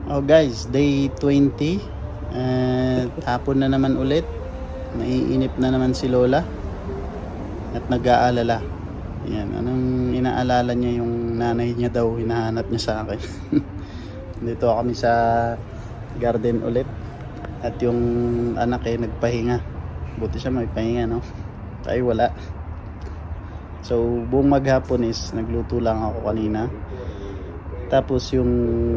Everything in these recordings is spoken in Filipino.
Oh guys, day 20. Hapon na naman ulit. Naiinip na naman si Lola. At nag-aalala. Yan, anong inaalala niya yung nanay niya daw, hinahanap niya sa akin. Dito kami sa garden ulit. At yung anak nagpahinga. Buti siya may pahinga, no? Tayo wala. So buong maghapon is nagluto lang ako kanina. Tapos yung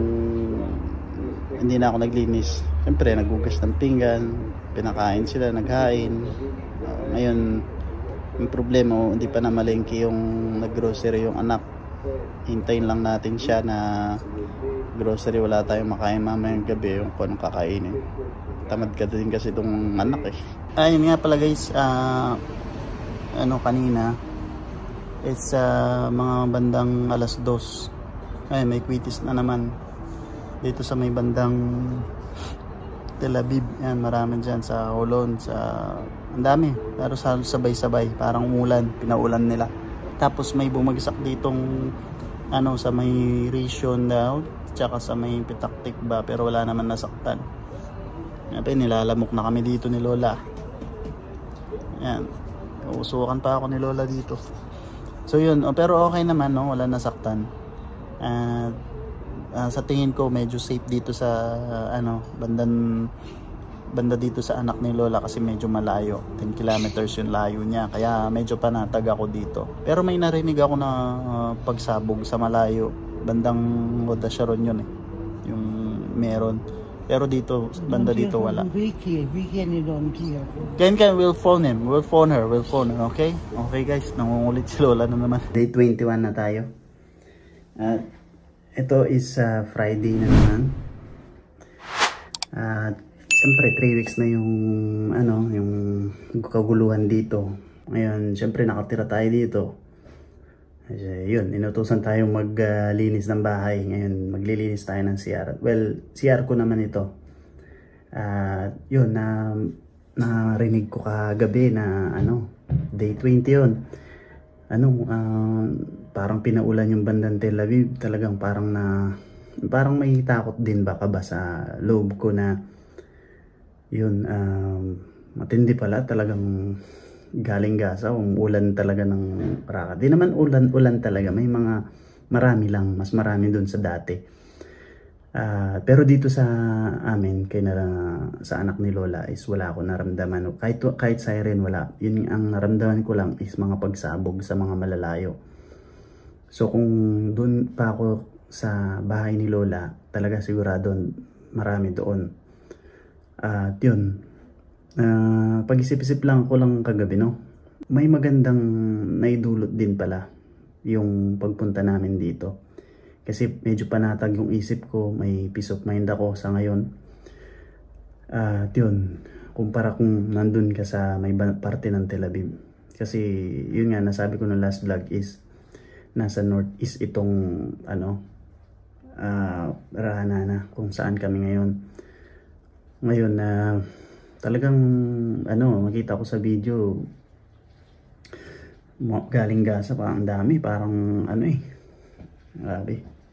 hindi na ako naglinis. Siyempre naghugas ng pinggan, pinakain sila, naghain. Ngayon yung problema, hindi pa na malengke yung naggrocery yung anak. Hintayin lang natin siya na grocery, wala tayong makain mamayang gabi yung kung anong kakainin. Tamad ka din kasi itong anak Ayun nga pala guys, kanina it's mga bandang alas 2. Ay, may quitis na naman dito sa may bandang Tel Aviv. Yan, marami dyan sa Holon, ang dami, pero sabay-sabay, parang umulan, pinaulan nila. Tapos may bumagsak ditong sa may Rishon daw, tsaka sa may Pitaktik ba, pero wala naman nasaktan. Nilalamok na kami dito ni Lola. Yan, usukan pa ako ni Lola dito. So yun, pero okay naman, no? Wala nasaktan. Sa tingin ko medyo safe dito sa banda dito sa anak ni Lola, kasi medyo malayo, 10 kilometers yung layo niya, kaya medyo panatag ako dito. Pero may narinig ako na pagsabog sa malayo, bandang Oda Sharon yun yung meron, pero dito banda dito wala. Vicky you don't hear. Ken, we'll phone her, okay guys, nangungulit si Lola na naman. Day 21 na tayo. At ito is Friday na naman. At siyempre 3 weeks na yung yung kaguluhan dito. Ngayon siyempre nakatira tayo dito. Kasi yun, inutusan tayong maglinis ng bahay. Ngayon maglilinis tayo ng CR. Well, CR ko naman ito. Yun, narinig ko kagabi na day 20 yun. Parang pinaulan yung bandang Tel Aviv. Talagang parang may takot din baka ba sa loob ko na yun, matindi pala, talagang galing Gaza, umulan talaga ng raka. Di naman ulan talaga, may marami lang, mas marami dun sa dati. Pero dito sa amin, sa anak ni Lola is wala ako naramdaman. Kahit siren wala. Yun ang naramdaman ko lang is mga pagsabog sa mga malalayo. So kung dun pa ako sa bahay ni Lola, talaga sigurado marami doon. At yun, pag-isip-isip lang ko lang kagabi, no? May magandang naidulot din pala yung pagpunta namin dito. Kasi medyo panatag yung isip ko, may peace of mind ako sa ngayon. At yun, kumpara kung nandun ka sa may parte ng Tel Aviv. Kasi yun nga, nasabi ko ng last vlog is nasa northeast itong Rahanana, kung saan kami ngayon. Ngayon talagang makita ko sa video galing Gaza, parang dami, parang grabe.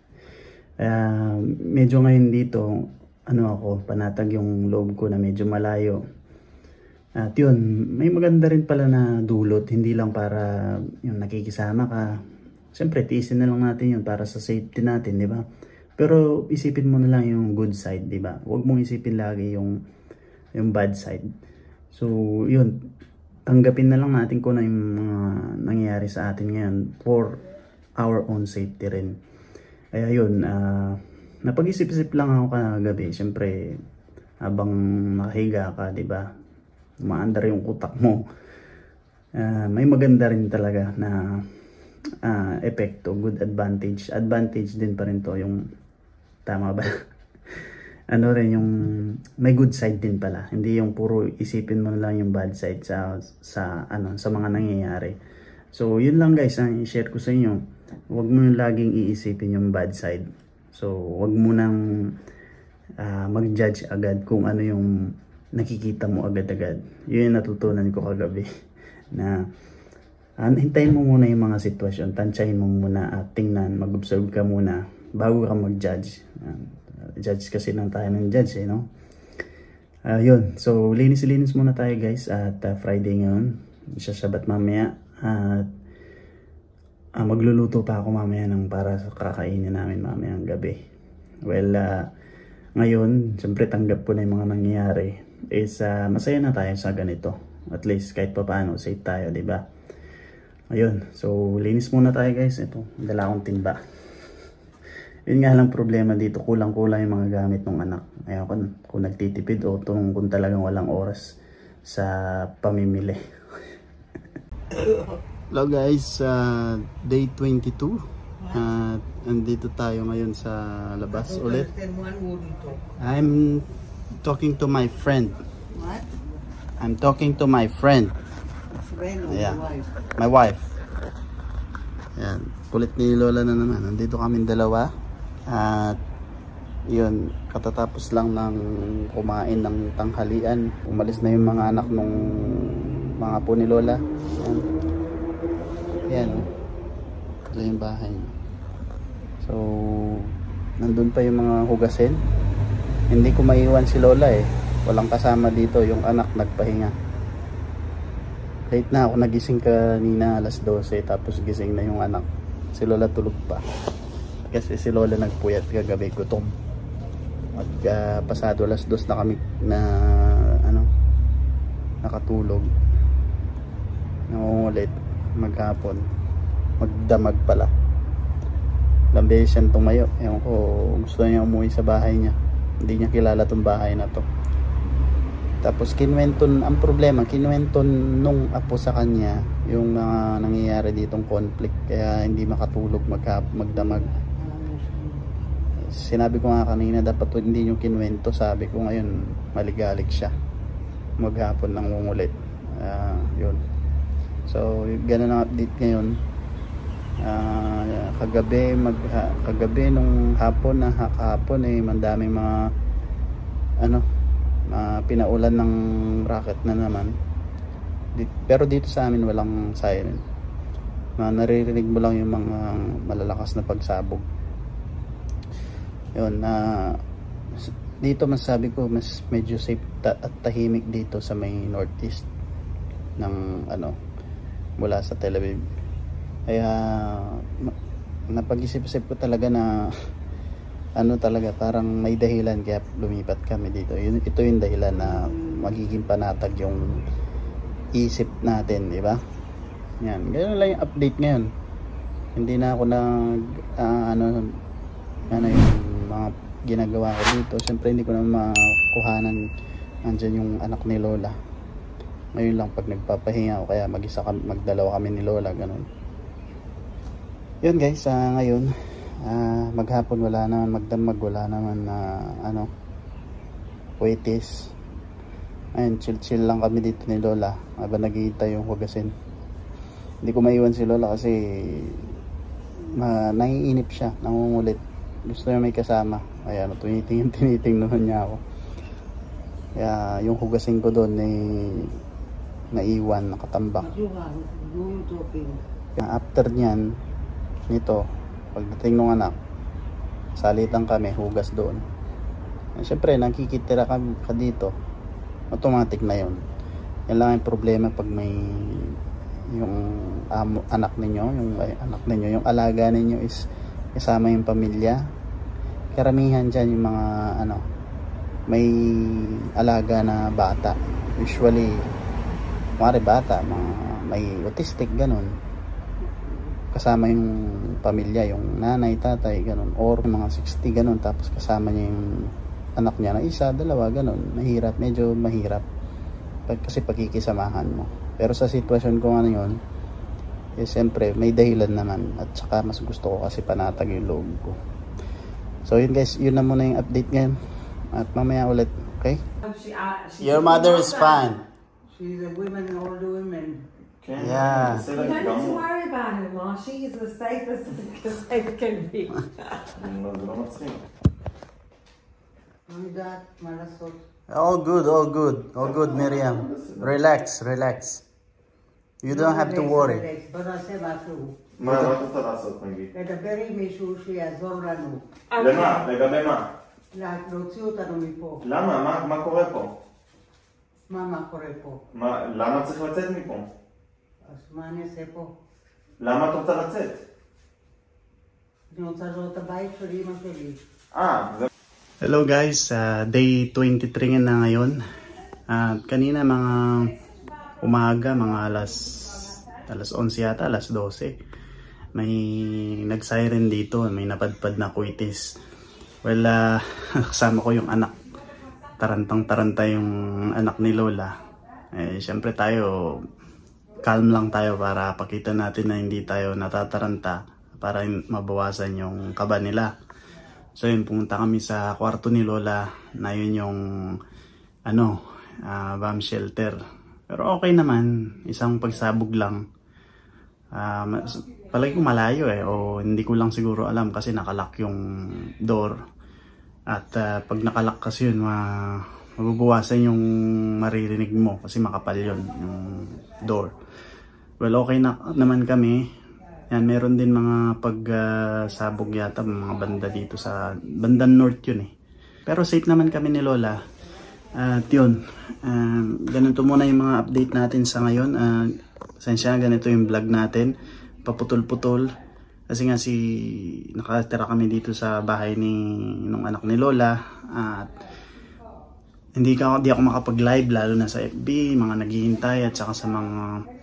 Medyo ngayon dito ako, panatag yung loob ko na medyo malayo. At yun, may maganda rin pala na dulot, hindi lang para yung nakikisama ka. Siyempre tiisin na lang natin yun para sa safety natin, di ba? Pero isipin mo na lang yung good side, di ba? Huwag mong isipin lagi yung bad side. So yun, tanggapin na lang natin kung yung mga nangyayari sa atin ngayon for our own safety rin. Kaya yun, napag-isip-isip lang ako kagabi. Siyempre habang nakahiga ka, di ba, umaandar yung utak mo. May maganda rin talaga na epekto, good advantage din pa rin to, yung tama ba? Rin yung may good side din pala, hindi yung puro isipin mo lang yung bad side sa mga nangyayari. So yun lang guys, ang i-share ko sa inyo. Huwag mo yung laging iisipin yung bad side. So huwag mo nang mag-judge agad kung ano yung nakikita mo agad-agad. Yun yung natutunan ko kagabi na hintayin mo muna yung mga sitwasyon, tansyahin mo muna at tingnan, mag-observe ka muna bago ka mag-judge. judge kasi ng tayo ng judge eh, no? Yun, so linis muna tayo guys at Friday ngayon. Sasabat mamaya at magluluto pa ako mamaya ng para sa kakainin namin mamayang gabi. Well, ngayon, siyempre tanggap ko na yung mga nangyayari is masaya na tayo sa ganito. At least kahit pa paano, safe tayo, di ba? Ayun, so linis muna tayo guys. Ito, dala akong timba. Yun nga lang problema dito, kulang-kulang yung mga gamit ng anak. Ayun, kung nagtitipid o kung talagang walang oras sa pamimili. Hello guys, day 22. Andito tayo ngayon sa labas ulit. I'm talking to my friend. What? I'm talking to my friend. Friend or Yeah. wife? My wife. Yan, kulit ni Lola na naman. Nandito kami dalawa. At yun, katatapos lang ng kumain ng tanghalian. Umalis na yung mga anak nung mga apo ni Lola. Yan. Yan. Ito yung bahay. So, nandun pa yung mga hugasin. Hindi ko maiwan si Lola eh. Walang kasama dito. Yung anak nagpahinga. Late na ako nagising kanina alas 12. Tapos gising na yung anak. Si Lola tulog pa. Kasi si Lola nagpuyat kagabi, gutom. At pasado alas 2 na kami na nakatulog. Nangungulit maghapon. Magdamag pala. Ilang beses siyang tumayo. Ewan ko, gusto niya umuwi sa bahay niya. Hindi niya kilala tong bahay na to. Tapos kinuwenton, ang problema, kinuwenton nung apo sa kanya yung mga nangyayari ditong conflict. Kaya hindi makatulog magdamag. Sinabi ko nga kanina, dapat hindi nyo kinuwento. Sabi ko ngayon, maligalig siya. Maghapon nang ngungulit. Yun. So, ganun ang update ngayon. Kagabi nung hapon mandaming mga pinaulan ng rocket na naman. Pero dito sa amin walang siren. Naririnig mo lang yung mga malalakas na pagsabog. Yun, dito masabi ko mas medyo safe at tahimik dito sa may northeast ng mula sa Tel Aviv. Kaya napag-isip-isip ko talaga na talaga parang may dahilan kaya lumipat kami dito. Ito yung dahilan na magiging panatag yung isip natin, di ba? Yan, ganun lang yung update ngayon. Hindi na ako yung mga ginagawa ko dito. Siyempre hindi ko na makuhanan andyan yung anak ni Lola. Ngayon lang pag nagpapahinga ako, kaya magdalawa kami ni Lola, ganun. Yun guys, ngayon maghapon wala naman, magdamag wala naman na waitis. Ayun, chill lang kami dito ni Lola habang naghihintay yung hugasin. Hindi ko maiwan si Lola kasi naiinip siya, nangungulit. Gusto niya may kasama. Kaya tinitingnan niya ako. Kaya yung hugasin ko doon naiwan, nakatambak. After niyan, nito, pagdating ng anak, salitan kami, hugas doon. Siyempre, nakikitira ka dito, automatic na yun. Yan lang yung problema pag may yung anak ninyo, yung alaga ninyo is kasama yung pamilya. Karamihan dyan yung mga may alaga na bata. Usually bata, may autistic, ganun. Kasama yung pamilya, yung nanay, tatay, ganun. Or mga 60, ganun. Tapos kasama niya yung anak niya na isa, dalawa, ganun. Medyo mahirap. Kasi pagkikisamahan mo. Pero sa sitwasyon ko ngayon, siyempre may dahilan naman. At saka mas gusto ko kasi panatag yung loob ko. So yun guys, yun na muna yung update ngayon. At mamaya ulit, okay? Your mother is fine. She's a woman, all the women. Yeah. You don't need to worry about her, Ma. She is as safe as safe can be. All good, Miriam. Relax. You don't have to worry. למה? לגבי מה? להוציא אותנו מפה. למה? מה קורה פה? מה קורה פה? למה צריך לצאת מפה? אז מה אני אעשה פה? למה את רוצה לצאת? אני רוצה לראות את הבית של אמא שלי. זה... Hello guys, day 23 na ngayon. Kanina mga umaga, mga alas 11 yata, alas 12. May nag-siren dito, may napadpad na kuitis. Well, kasama ko yung anak. Tarantang-taranta yung anak ni Lola. Siyempre tayo, calm lang tayo para pakita natin na hindi tayo natataranta para mabawasan yung kaba nila. So yun, pumunta kami sa kwarto ni Lola na yun yung bomb shelter. Pero okay naman, isang pagsabog lang. Palagi ko malayo o hindi ko lang siguro alam kasi nakalock yung door. At pag nakalock kasi yun, mabubuwasan yung maririnig mo kasi makapal yun, yung door. Well, okay na naman kami. Yan, meron din mga pagsabog yata, mga banda dito sa bandang north yun Pero safe naman kami ni Lola. At yun, ganito muna yung mga update natin sa ngayon. Sensya, ganito yung vlog natin. Paputol-putol. Kasi nga nakatira kami dito sa bahay nung anak ni Lola. At hindi ako makapag-live lalo na sa FB, mga naghihintay at saka sa mga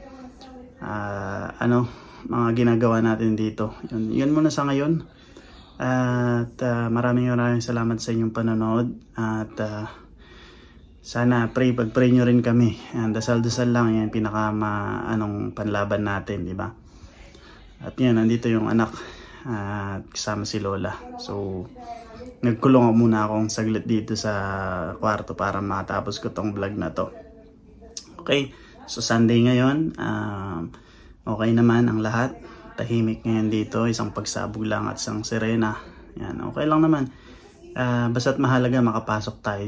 mga ginagawa natin dito. Yun muna sa ngayon. At maraming salamat sa inyong panonood. At sana pag-pray nyo rin kami. Dasal-dasal lang yan panlaban natin, di ba? At yan, nandito yung anak at kasama si Lola. So nagkulong muna akong saglit dito sa kwarto para matapos ko tong vlog na to. Okay, so Sunday ngayon. Okay naman ang lahat. Tahimik ngayon dito. Isang pagsabog lang at isang sirena. Yan, okay lang naman. Basta't mahalaga makapasok tayo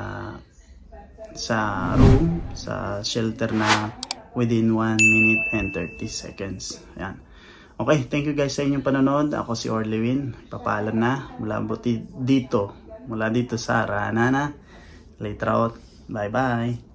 sa room, sa shelter na within 1 minute and 30 seconds. Yan. Okay, thank you guys sa inyong panonood. Ako si Orlewin. Papaalam na mula dito sa Ranana. Later out. Bye bye.